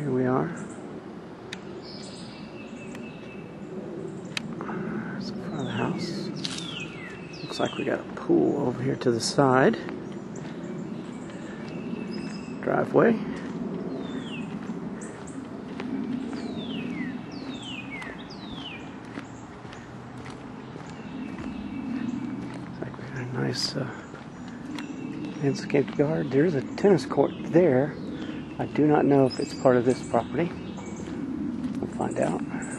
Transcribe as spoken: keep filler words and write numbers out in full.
Here we are. There's the front of the house. Looks like we got a pool over here to the side. Driveway. Looks like we got a nice uh, landscaped yard. There's a tennis court there. I do not know if it's part of this property. We'll find out.